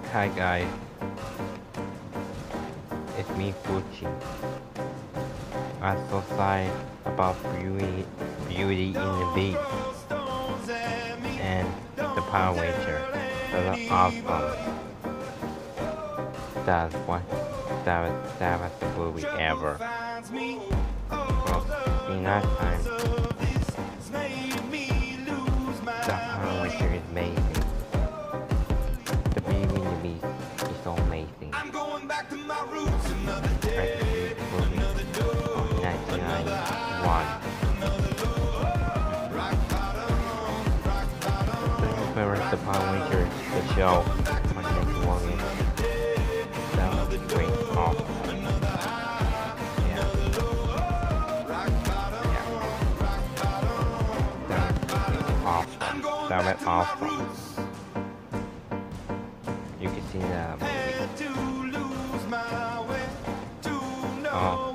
Hi guys, it's me Fuji. I'm so sorry about Beauty in the Beast and the Power Ranger. Those are awesome. That was the movie ever. Well, see next time. The Power Ranger is amazing. The Beauty in the Beast is so amazing. I the movie of 1991. The Power Rangers, the show on Nickelodeon. That was great, awesome. Yeah. That was awesome. You can see that movie. Oh,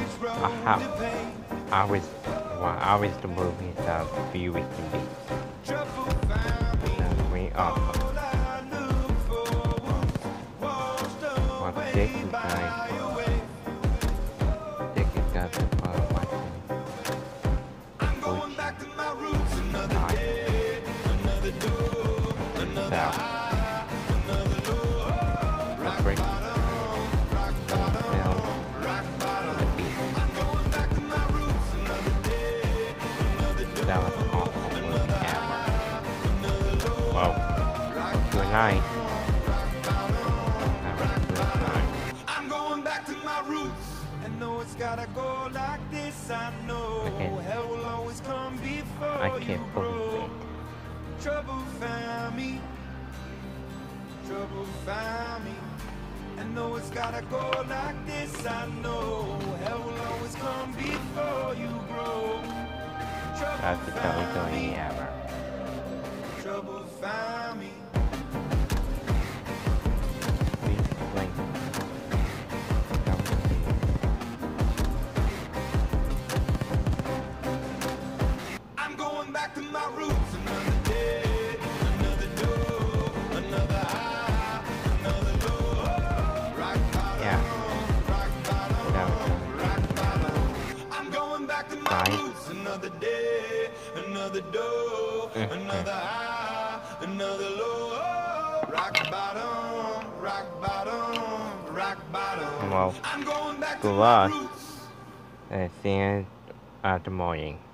I was the movie that Beauty and the Beast. That's really awesome. Well, thank you guys. Thank you guys for watching. That was an awful movie ever. Well, good night. Have a good time. I'm going back to my roots. I know it's gotta go like this. I know hell will always come before I can't believe it. Trouble found me. Trouble found me. I know it's gotta go like this. I know hell will always come before you grow. That's the Tony ever. Trouble found me. I'm going back to my roots. Another day, another door, another high, another low. Rock bottom, rock bottom, rock bottom. I'm going back to my roots. Another day, another door, another high, another low. Rock bottom, rock bottom, rock bottom. Well, I'm going back to my roots. See you at the morning.